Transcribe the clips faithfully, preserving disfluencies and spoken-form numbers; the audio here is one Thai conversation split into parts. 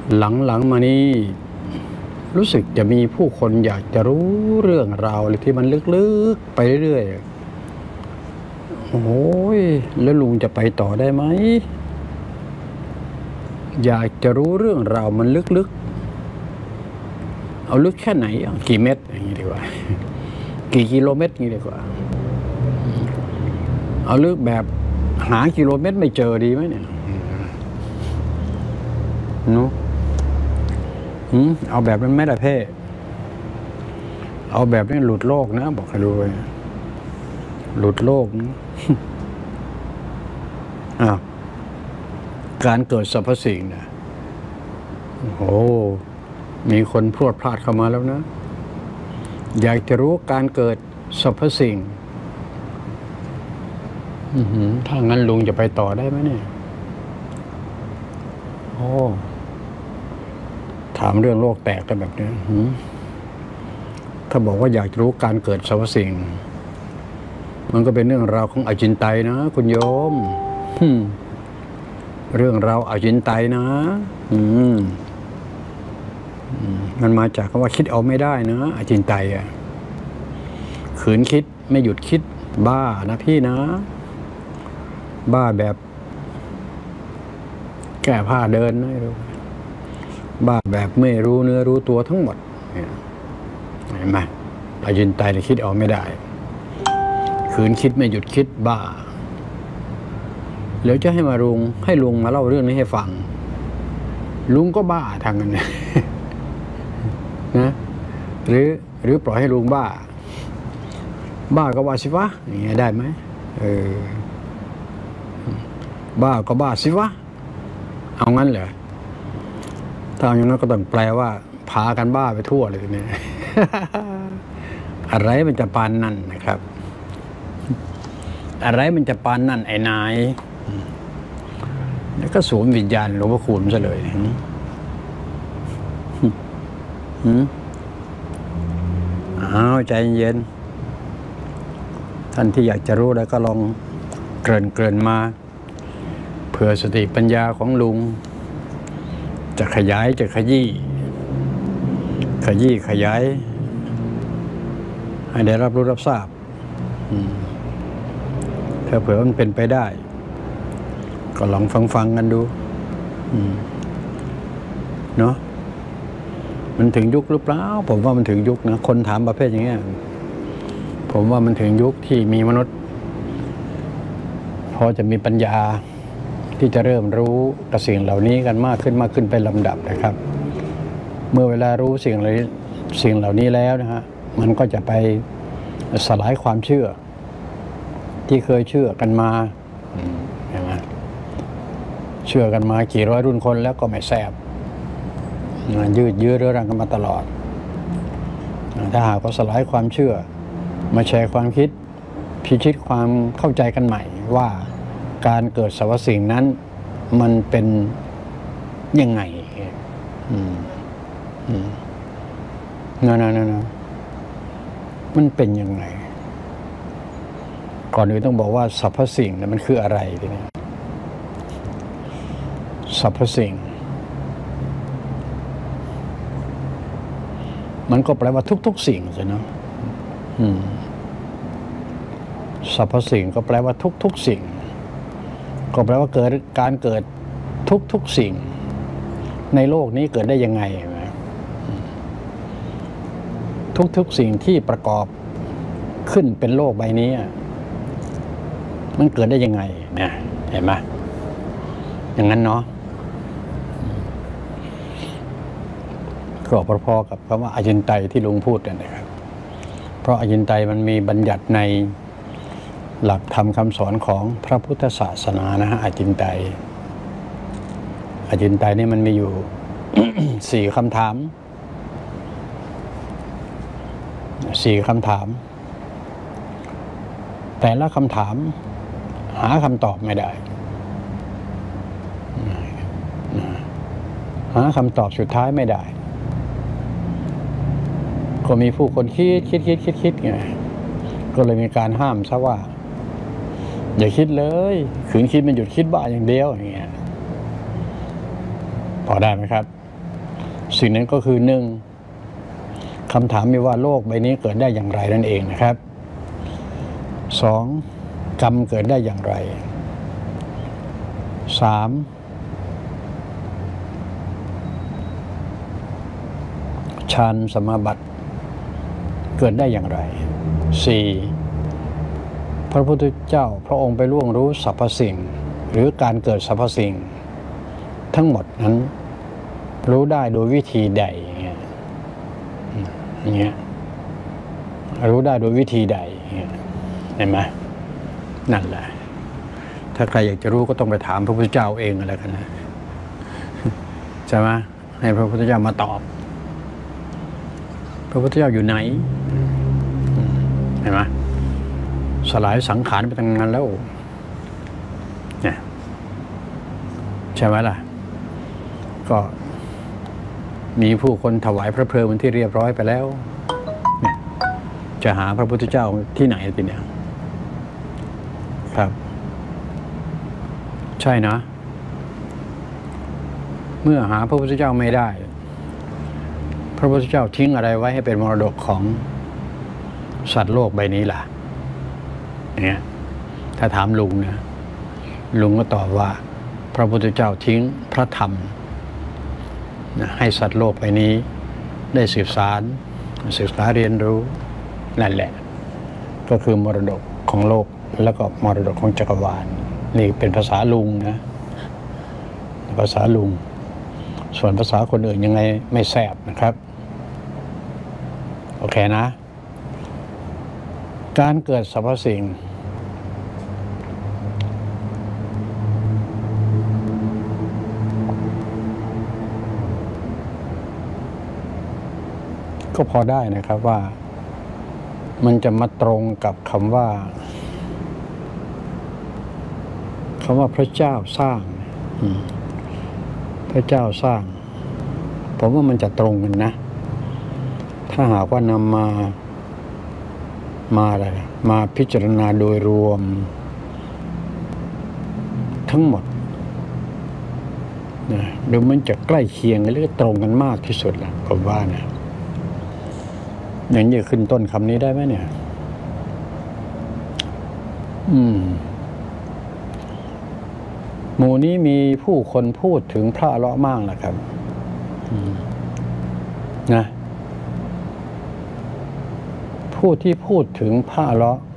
หลังๆมานี้รู้สึกจะมีผู้คนอยากจะรู้เรื่องราวอะไรที่มันลึกๆไปเรื่อยๆโอ้ยแล้วลุงจะไปต่อได้ไหมอยากจะรู้เรื่องราวมันลึกๆเอาลึกแค่ไหนกี่เมตรอย่างนี้ดีกว่ากี่กิโลเมตรอย่างนี้ดีกว่าเอาลึกแบบหากิโลเมตรไม่เจอดีไหมเนี่ยนุ๊กเอาแบบนั้นไม่ได้เพ่เอาแบบนี้หลุดโลกนะบอกให้รู้ไว้หลุดโลกนะอ้าวการเกิดสรรพสิ่งนะโอ้มีคนพรวดพลาดเข้ามาแล้วนะอยากจะรู้การเกิดสรรพสิ่งถ้างั้นลุงจะไปต่อได้ไหมเนี่ยโอ้ถามเรื่องโลกแตกกันแบบนี้ถ้าบอกว่าอยากรู้การเกิดสรรพสิ่งมันก็เป็นเรื่องราวของอจินไตยนะคุณโยมเรื่องราวอจินไตยนะมันมาจากคำว่าคิดเอาไม่ได้นะอจินไตยอ่ะขืนคิดไม่หยุดคิดบ้านะพี่นะบ้าแบบแก้ผ้าเดินนะรู้บ้าแบบไม่รู้เนื้อรู้ตัวทั้งหมดเห็นไหมอจินไตยคิดเอาไม่ได้ขืนคิดไม่หยุดคิดบ้าแล้วจะให้มาลุงให้ลุงมาเล่าเรื่องนี้ให้ฟังลุงก็บ้าทางนั้นนะหรือหรือปล่อยให้ลุงบ้าบ้าก็บ้าสิวะอย่างเงี้ยได้ไหมเออบ้าก็บ้าสิวะเอางั้นเหรอถ้าอย่างนั้นก็ต้องแปลว่าพากันบ้าไปทั่วเลยเนี่ย อะไรมันจะปานนั่นนะครับอะไรมันจะปานนั่นไอ้นายแล้วก็สวมวิญญาณหลวงพ่อคูณซะเลยอ้าวใจเย็นท่านที่อยากจะรู้แล้วก็ลองเกริ่นเกริ่นมาเผื่อสติปัญญาของลุงจะขยายจะขยี้ขยี้ขยายให้ได้รับรู้รับทราบถ้าเผื่อมันเป็นไปได้ก็ลองฟังฟังกันดูเนาะมันถึงยุคหรือเปล่าผมว่ามันถึงยุคนะคนถามประเภทอย่างเงี้ยผมว่ามันถึงยุคที่มีมนุษย์พอจะมีปัญญาที่จะเริ่มรู้กับสิ่งเหล่านี้กันมากขึ้นมากขึ้นเป็นลำดับนะครับเมื่อเวลารู้สิ่งเหล่านี้สิ่งเหล่านี้แล้วนะฮะมันก็จะไปสลายความเชื่อที่เคยเชื่อกันมาใช่ไหมเชื่อกันมากี่ร้อยรุ่นคนแล้วก็ไม่แซ่บยืดเยื้อเรื้อรังกันมาตลอดถ้าหากว่าสลายความเชื่อมาแชร์ความคิดพิชิตความเข้าใจกันใหม่ว่าการเกิดสรรพสิ่งนั้นมันเป็นยังไงนั่นนั่นนั่นมันเป็นยังไงก่อนอื่นต้องบอกว่าสรรพสิ่งนั้นมันคืออะไรทีนี้สรรพสิ่งมันก็แปลว่าทุกๆสิ่งใช่ไหมสรรพสิ่งก็แปลว่าทุกๆสิ่งก็แปลว่าเกิดการเกิดทุกๆสิ่งในโลกนี้เกิดได้ยังไงทุกๆสิ่งที่ประกอบขึ้นเป็นโลกใบนี้มันเกิดได้ยังไงนะเห็นไหมอย่างนั้นเนาะก็พอๆกับคำว่าอจินไตยที่ลุงพูดนั่นนะครับเพราะอจินไตยมันมีบัญญัติในหลักธรรมคำสอนของพระพุทธศาสนานะฮะอจินไตยอจินไตยนี่มันมีอยู่ สี่คำถามสี่คำถามแต่ละคำถามหาคำตอบไม่ได้หาคำตอบสุดท้ายไม่ได้ก็มีผู้คนคิดคิดคิดคิดคิดไงก็เลยมีการห้ามซะว่าอย่าคิดเลยขืนคิดมันหยุดคิดบ้าอย่างเดียวอย่างเงี้ยพอได้ไหมครับสิ่งนั้นก็คือหนึ่งคำถามมีว่าโลกใบนี้เกิดได้อย่างไรนั่นเองนะครับสองกรรมเกิดได้อย่างไรสามฌานสมาบัติเกิดได้อย่างไรสี่พระพุทธเจ้าพระองค์ไปล่วงรู้สรรพสิ่งหรือการเกิดสรรพสิ่งทั้งหมดนั้นรู้ได้โดยวิธีใดอย่างเงี้ยอย่างเงี้ยรู้ได้โดยวิธีใดเห็นไหมนั่นแหละถ้าใครอยากจะรู้ก็ต้องไปถามพระพุทธเจ้าเองอะไรกันนะใช่ไหมให้พระพุทธเจ้ามาตอบพระพุทธเจ้าอยู่ไหนเห็นไหมสลายสังขารไปตั้งนานแล้วเนี่ยใช่ไหมล่ะก็มีผู้คนถวายพระเพลิงเป็นที่เรียบร้อยไปแล้วเนี่ยจะหาพระพุทธเจ้าที่ไหนทีเนี่ยครับใช่นะเมื่อหาพระพุทธเจ้าไม่ได้พระพุทธเจ้าทิ้งอะไรไว้ให้เป็นมรดกของสัตว์โลกใบนี้ล่ะเนี่ยถ้าถามลุงนะลุงก็ตอบว่าพระพุทธเจ้าทิ้งพระธรรมนะให้สัตว์โลกใบนี้ได้สืบสารศึกษาเรียนรู้นั่นแหละก็คือมรดกของโลกแล้วก็มรดกของจักรวาลนี่เป็นภาษาลุงนะภาษาลุงส่วนภาษาคนอื่นยังไงไม่แซ่บนะครับโอเคนะการเกิดสรรพสิ่งก็พอได้นะครับว่ามันจะมาตรงกับคำว่าคำว่าพระเจ้าสร้างพระเจ้าสร้างผมว่ามันจะตรงกันนะถ้าหากว่านำมามาอะไรมาพิจารณาโดยรวมทั้งหมดนะดูมันจะใกล้เคียงหรือตรงกันมากที่สุดละผมว่านะอย่างนี้ขึ้นต้นคำนี้ได้ไหมเนี่ยอืมหมู่นี้มีผู้คนพูดถึงพระอรหันต์มากนะครับนะผู้ที่พูดถึงพระอรหันต์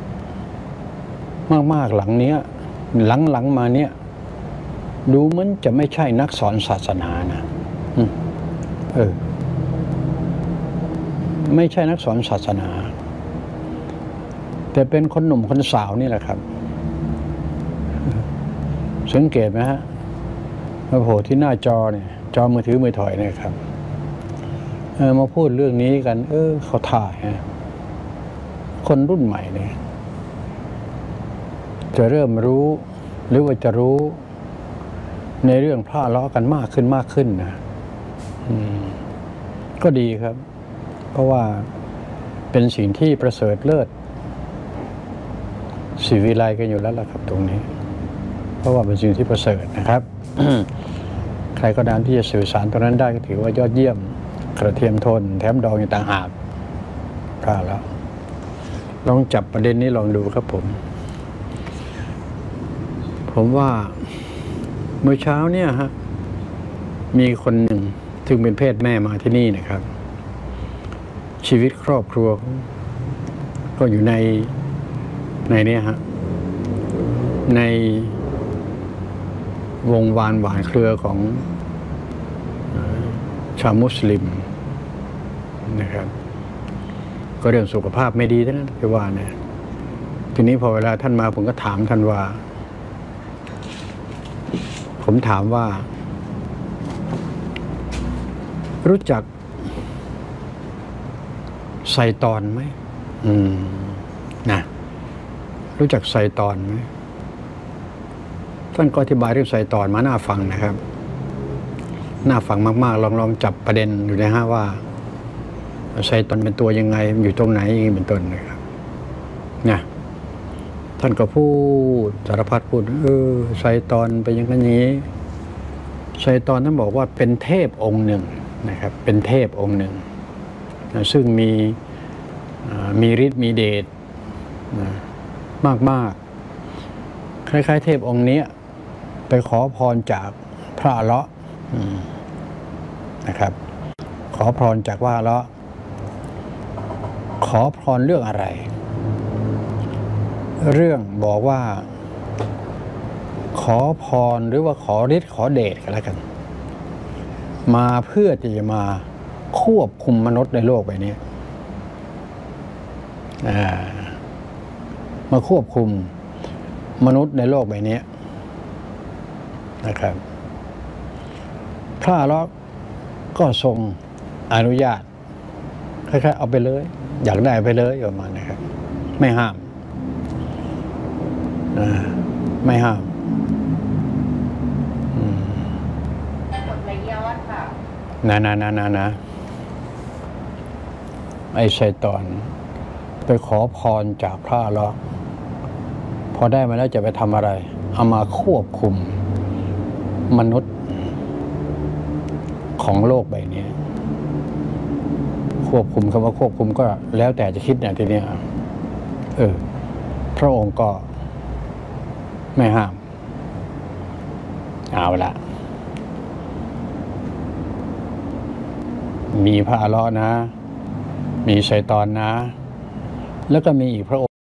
มากๆหลังเนี้ยหลังๆมาเนี้ยดูเหมือนจะไม่ใช่นักสอนศาสนานะเออไม่ใช่นักสอนศาสนาแต่เป็นคนหนุ่มคนสาวนี่แหละครับสังเกตไหมฮะมาโผล่ที่หน้าจอเนี่ยจอมือถือมือถอยเนี่ยครับเออมาพูดเรื่องนี้กันเออเขาถ่ายฮะคนรุ่นใหม่เนี่ยจะเริ่มรู้หรือว่าจะรู้ในเรื่องพระล้อกันมากขึ้นมากขึ้นนะอืมก็ดีครับเพราะว่าเป็นสิ่งที่ประเสริฐเลิศศิวิไลกันอยู่แล้วล่ะครับตรงนี้เพราะว่าเป็นสิ่งที่ประเสริฐนะครับ ใครก็ตามที่จะสื่อสารตรงนั้นได้ก็ถือว่ายอดเยี่ยมกระเทียมทนแถมดองอย่างต่างหากพลาดแล้วลองจับประเด็นนี้ลองดูครับผมผมว่าเมื่อเช้าเนี่ยฮะมีคนหนึ่งซึ่งเป็นเพศแม่มาที่นี่นะครับชีวิตครอบครัวก็อยู่ในในนี้ฮะในวงวานหวานเครือของชาวมุสลิมนะครับก็เรื่องสุขภาพไม่ดีเท่านั้นคือว่าเนี่ยทีนี้พอเวลาท่านมาผมก็ถามท่านว่าผมถามว่ารู้จักไซตอนไหมอืมนะรู้จักไซตอนไหมท่านก็อธิบายเรื่องไซตอนมาน่าฟังนะครับน่าฟังมากๆลองลองจับประเด็นอยู่นะฮะว่าไซตอนเป็นตัวยังไงอยู่ตรงไหนอย่างนี้เป็นต้นนะครับนะท่านก็พูดสารพัดพูดเออไซตอนเป็นอย่างนี้ไซตอนท่านบอกว่าเป็นเทพองค์หนึ่งนะครับเป็นเทพองค์หนึ่งนะซึ่งมีมีฤทธิ์มีเดชนะมากๆคล้ายๆเทพองค์นี้ไปขอพรจากพระอัลเลาะห์นะครับขอพรจากว่าอัลเลาะห์ขอพรเรื่องอะไรเรื่องบอกว่าขอพรหรือว่าขอฤทธิ์ขอเดชกันแล้วกันมาเพื่อที่จะมาควบคุมมนุษย์ในโลกใบนี้มาควบคุมมนุษย์ในโลกใบนี้นะครับพระอัลเลาะห์ก็ทรงอนุญาตคล้ายๆเอาไปเลยอยากได้ไปเลยประมาณนะครับไม่ห้ามไม่ห้ามกดไหลย้อนค่ะนะนะนะนะนะไอ้ชัยฏอนไปขอพรจากพระอัลเลาะห์พอได้มาแล้วจะไปทำอะไรเอามาควบคุมมนุษย์ของโลกใบนี้ควบคุมคำว่าควบคุมก็แล้วแต่จะคิดเนี่ยทีนี้เออพระองค์ก็ไม่ห้ามเอาละมีพระอัลเลาะห์นะมีชัยฏอนนะแล้วก็มีอีกพระองค์